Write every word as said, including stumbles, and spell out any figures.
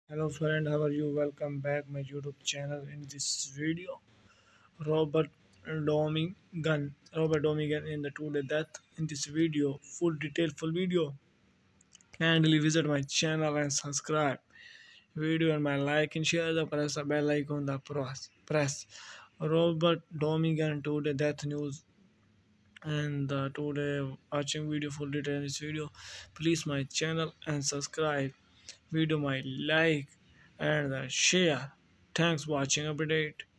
Hello friend, how are you? Welcome back my YouTube channel. In this video, Robert Domigan, Robert Domigan in the today death. In this video, full detail, full video. Kindly visit my channel and subscribe. Video and my like and share the press the bell icon the press. Press Robert Domigan today death news and uh, today watching video full detail in this video. Please my channel and subscribe. Video my like and uh, share. Thanks for watching update.